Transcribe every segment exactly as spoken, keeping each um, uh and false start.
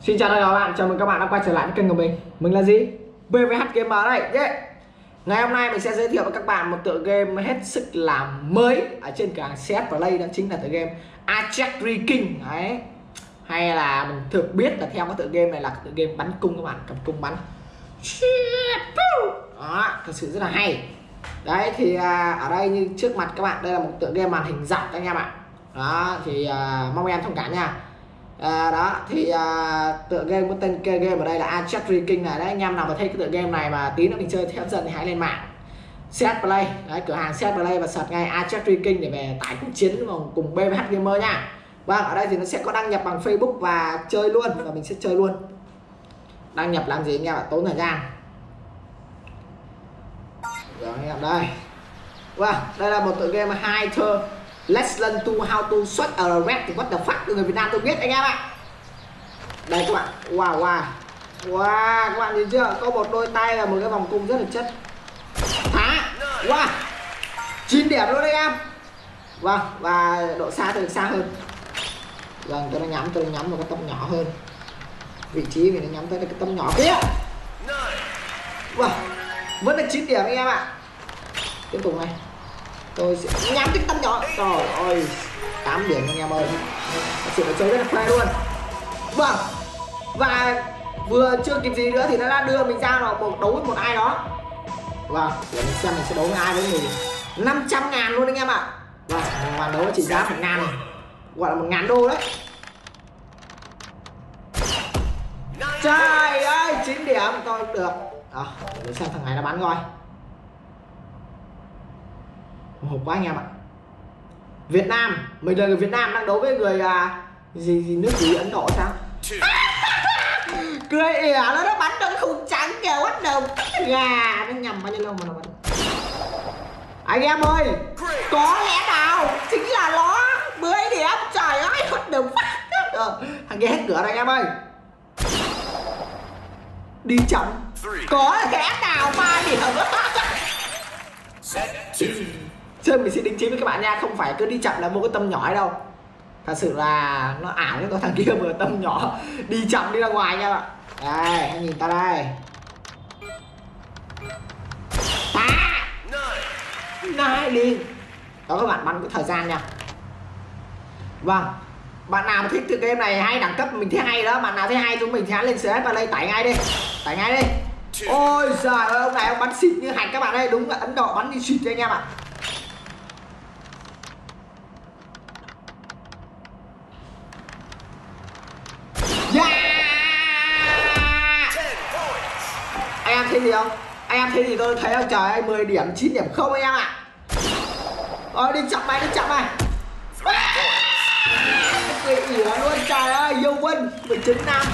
Xin chào tất cả các bạn, chào mừng các bạn đã quay trở lại với kênh của mình. Mình là gì? bê vê hát Gamer đây. Yeah. Ngày hôm nay mình sẽ giới thiệu với các bạn một tựa game hết sức là mới ở trên cửa hàng xê ét Play, đó chính là tựa game Archery King. Đấy. Hay là mình thực biết là theo cái tựa game này là tựa game bắn cung các bạn, cầm cung bắn. Đó, thật sự rất là hay. Đấy thì à, ở đây như trước mặt các bạn đây là một tựa game màn hình dọc các anh em ạ. Đó thì à, mong em thông cảm nha. À, đó thì à, tựa game có tên game ở đây là Archery King này. Đấy, anh em nào mà thấy cái tựa game này mà tí nữa mình chơi hấp dẫn thì hãy lên mạng xê ét Play, đấy, cửa hàng xê ét Play và search ngay Archery King để về tải cuộc chiến cùng bê vê hát Gamer nha. Vâng, ở đây thì nó sẽ có đăng nhập bằng Facebook và chơi luôn, và mình sẽ chơi luôn. Đăng nhập làm gì anh em ạ, tốn thời gian. Rồi anh em đây. Vâng, đây là một tựa game Hider. Let's learn to how to shoot a red thì what the fuck, người Việt Nam tôi biết anh em ạ. Đây các bạn, wow wow wow, các bạn nhìn chưa, có một đôi tay và một cái vòng cung rất là chất. Phá, wow, chín điểm luôn đấy em. Vâng, và độ xa thì xa hơn. Vâng, tôi đang nhắm tôi đang nhắm vào cái tông nhỏ hơn, vị trí mình đang nhắm tới cái tông nhỏ kia. Vâng, vẫn là chín điểm anh em ạ. Tiếp tục này, tôi sẽ nhắm cái tông nhỏ. Trời ơi, tám điểm anh em ơi, thật sự là chơi rất là phê luôn. Vâng, và vừa chưa kịp gì nữa thì nó đã đưa mình ra vào một đấu với một ai đó. Vâng, để mình xem mình sẽ đấu với ai với mình. Năm trăm ngàn luôn anh em ạ. Vâng, màn đấu chỉ giá một ngàn này, gọi là một ngàn đô đấy. Trời ơi, chín điểm tôi được. À, để xem thằng này nó bắn coi. Hộp quá anh em ạ. Việt Nam, mình là người Việt Nam đang đấu với người à, gì, gì nước gì Ấn Độ sao? Cười ỉa nó nó bắn trong cái khung trắng kìa, bắt đầu gà nó nhầm bao nhiêu lâu mà nó bắn. Anh em ơi, có lẽ nào chính là nó mười điểm. Trời ơi, bắt đầu phát ờ, thằng kia hết cửa rồi anh em ơi. Đi chậm, có lẽ nào ba điểm. Chơi mình sẽ đính chính với các bạn nha, không phải cứ đi chậm là mua cái tâm nhỏ đâu. Thật sự là nó ảo, cái thằng kia vừa tâm nhỏ đi chậm đi ra ngoài nha bạn. Đây, anh nhìn ta đây. À, này đi. Đó các bạn, bắn cái thời gian nha. Vâng, bạn nào mà thích tựa game này hay, đẳng cấp mình thấy hay đó, bạn nào thấy hay chúng mình thì hãy lên xê ét Play tải ngay đi. Tải ngay đi. Ôi giời ơi, ông này ông bắn xịt như hạch các bạn ơi, đúng là Ấn Độ bắn đi xịt cho anh em ạ. Yeah! Anh em thấy gì không? Anh em thấy gì tôi thấy không? Trời ơi, mười điểm, chín điểm không anh em ạ. Ôi đi chậm này, đi chậm này. Cái ỉa luôn, trời ơi, yêu quân mười chín năm.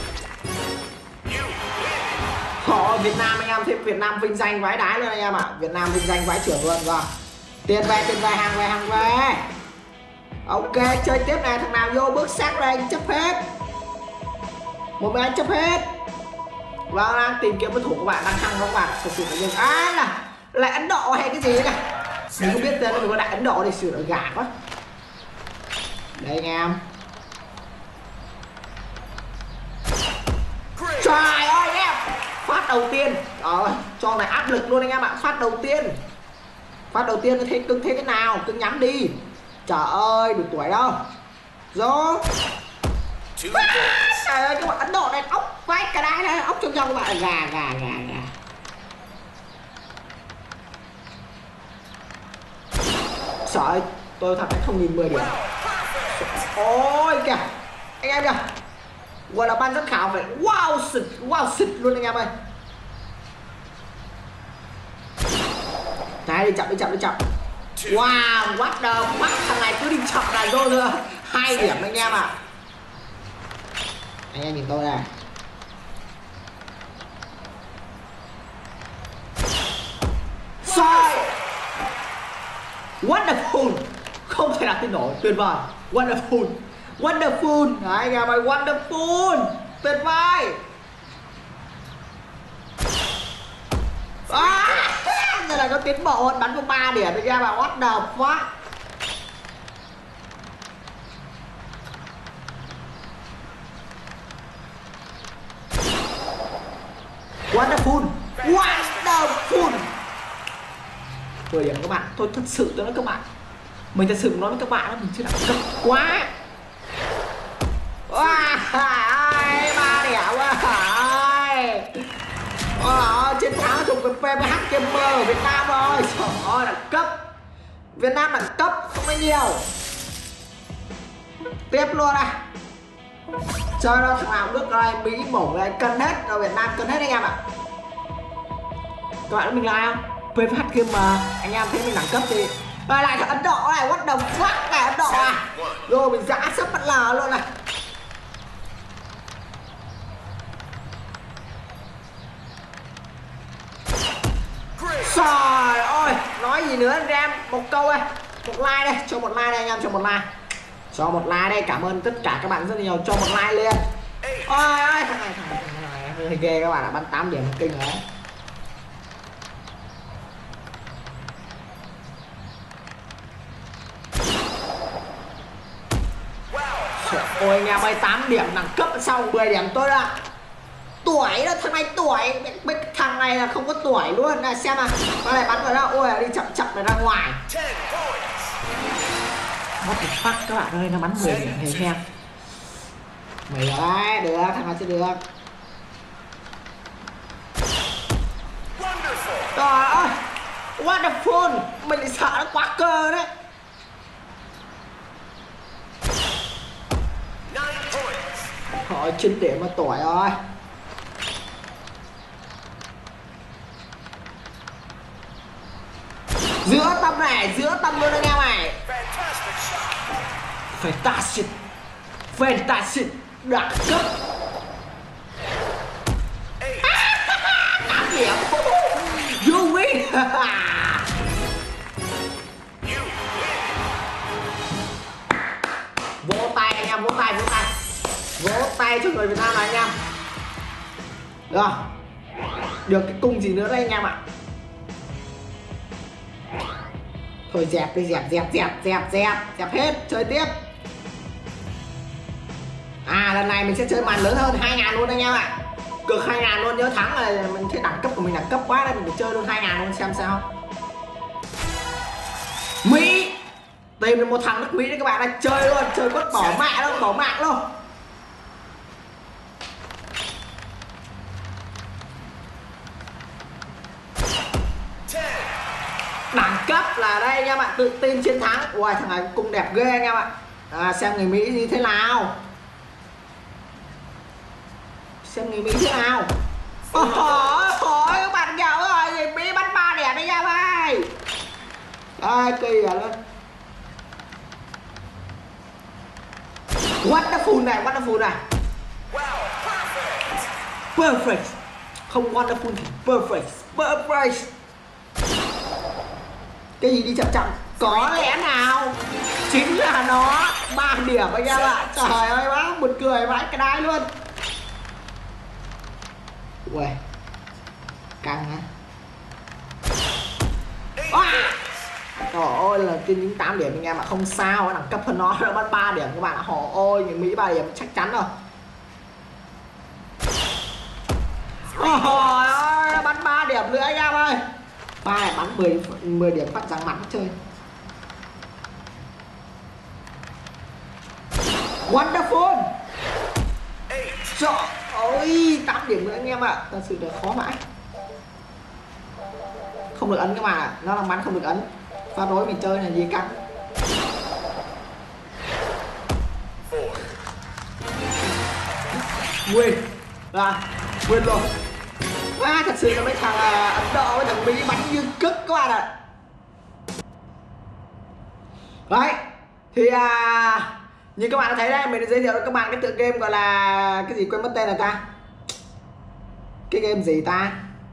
Họ Việt Nam anh em thấy Việt Nam vinh danh vãi đái luôn anh em ạ. Việt Nam vinh danh vãi trưởng luôn. Vâng. Tiền về, tiền về, hàng về, hàng về. Ok, chơi tiếp này, thằng nào vô bước sát đây chấp hết. Một bên chấp hết. Vâng, đang tìm kiếm đối thủ của bạn đang hăng các bạn. Thật sự là nhưng à là lại Ấn Độ hay cái gì này. Mình không biết tên, mình có đại Ấn Độ thì sự là gà quá. Đây anh em. Trời ơi anh em, phát đầu tiên. Rồi, cho này áp lực luôn anh em ạ. Phát đầu tiên. Phát đầu tiên thấy cưng thế thế nào, cưng nhắm đi. Trời ơi, đủ tuổi đâu. Rồi. Trời ơi, các bạn Ấn Độ này ốc quay cả đai này, ốc trong trong các bạn, gà gà gà gà. Trời ơi, tôi thật không nhìn mười điểm. Ôi kìa, anh em kìa. Gọi là ban giám khảo phải wow xịt, wow xịt luôn anh em ơi. Đấy, đi chậm, đi chậm, đi chậm. Wow, what the fuck, thằng này cứ đi chậm này rồi nữa. Hai điểm anh em ạ. À. Anh em nhìn tôi này. Sai. Wonderful. Không thể nào tin nổi, tuyệt vời. Wonderful. Wonderful. Đấy anh em ơi, wonderful. Tuyệt vời. À, đây là nó tiến bộ hơn, bắn có ba điểm anh em ạ. What the fuck. Wonderful, wonderful. mười điểm các bạn. Tôi thật sự tôi nói các bạn, mình thật sự nói với các bạn đó, mình chưa đẳng cấp quá. Wow, ba điểm quá. Wow, chiến thắng thuộc về pê vê hát Gamer ở Việt Nam rồi. Trời ơi, đẳng cấp Việt Nam đẳng cấp không có nhiều. Tiếp luôn này. Chơi nó thằng nào nước đây, Mỹ bổng này, cân hết, ở Việt Nam cân hết anh em ạ. Các bạn biết mình là không? pê vê hát Gamer, anh em thấy mình đẳng cấp thì rồi lại thằng Ấn Độ này, what the fuck này, Ấn Độ à. Rồi mình giã sắp bắt lờ luôn này. Trời ơi, nói gì nữa anh em, một câu đây, một like đây, cho một like đây anh em, cho một like. Cho một like đây, cảm ơn tất cả các bạn rất nhiều, cho một like lên. Ôi ơi, thằng này, thằng này, thằng này hơi ghê các bạn ạ, bắn tám điểm kinh rồi đấy. Ôi anh em ơi, tám điểm đẳng cấp sau mười điểm tôi đã. Tuổi đó, thằng này tuổi, mấy thằng này là không có tuổi luôn này, xem nào. Nó này bắn vào đâu, ôi đi chậm chậm này ra ngoài. What the fuck các bạn ơi, nó bắn mười điểm thì xem. Mày đấy, được, thằng này chưa được. Trời ơi, wonderful, mình sợ nó quá cơ đấy. Thôi chín điểm mà tuổi rồi. Giữa tâm này, giữa tâm luôn anh em này. Fantastic, fantastic, đẳng cấp. tám điểm. You win. Vỗ tay anh em, vỗ tay, vỗ tay. Vỗ tay cho người Việt Nam này anh em. Rồi. Được cái cung gì nữa đây anh em ạ. Thôi dẹp đi, dẹp, dẹp, dẹp, dẹp, dẹp, dẹp hết, chơi tiếp. À lần này mình sẽ chơi màn lớn hơn hai ngàn luôn anh em ạ. Cực hai ngàn luôn, nhớ thắng là mình thấy đẳng cấp của mình đẳng cấp quá đây, mình phải chơi luôn hai ngàn luôn xem sao. Mỹ. Tìm được một thằng nước Mỹ đấy các bạn ơi, chơi luôn, chơi quất bỏ mạng luôn, bỏ mạng luôn. Đẳng cấp là đây anh em ạ, tự tin chiến thắng. Ui thằng này cũng đẹp ghê anh em ạ. À, xem người Mỹ như thế nào. Xem người Mỹ thế nào. Ôi thôi các bạn nhớ rồi, người Mỹ bắn ba điểm anh em ơi. Ai kỳ à luôn. Wonderful này, wonderful này. Perfect. Không wonderful thì perfect. Perfect. Cái gì đi chậm chậm. Có lẽ nào chính là nó ba điểm anh em ạ. Trời ơi bác, buồn cười vãi cái đái luôn. Ui căng hả. À. Trời ơi là tin những tám điểm anh em ạ, không sao, đẳng cấp hơn nó, nó bắt ba điểm các bạn ạ. Họ ôi những Mỹ ba điểm chắc chắn rồi. Ôi ơi bắn ba điểm nữa anh em ơi. Ba này bắn mười, mười điểm phát răng mặt chơi. Wonderful. Trời ơi tám điểm nữa anh em ạ. Thật sự là khó mãi. Không được ấn các bạn ạ, nó đang bắn không được ấn. Pha đối mình chơi là gì căng. Win. Là win luôn. À, thật sự là mấy thằng uh, Ấn Độ với thằng Mỹ bắn như cứt các bạn ạ. Đấy thì uh, như các bạn đã thấy đây, mình đã giới thiệu cho các bạn cái tựa game gọi là cái gì quên mất tên là ta. Cái game gì ta,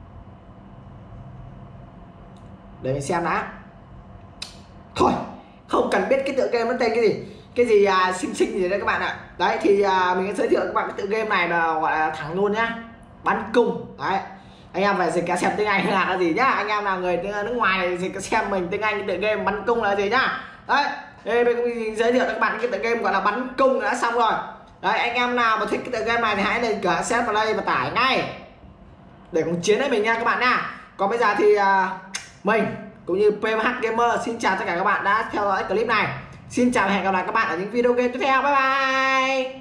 để mình xem đã. Thôi không cần biết cái tựa game nó tên cái gì, cái gì uh, xinh xinh gì đấy các bạn ạ. Đấy thì uh, mình sẽ giới thiệu cho các bạn cái tựa game này là gọi là thẳng luôn nhá, bắn cung. Đấy anh em phải dịch cả xem tiếng Anh là cái gì nhá, anh em nào người nước ngoài dịch xem mình tiếng Anh cái tựa game bắn cung là gì nhá. Đấy đây mình giới thiệu cho các bạn cái tựa game gọi là bắn cung đã xong rồi. Đấy anh em nào mà thích cái tựa game này thì hãy lên cửa set vào đây và tải ngay. để cùng chiến với mình nha các bạn nha. Còn bây giờ thì uh, mình cũng như pê em hát Gamer xin chào tất cả các bạn đã theo dõi clip này. Xin chào và hẹn gặp lại các bạn ở những video game tiếp theo. Bye bye.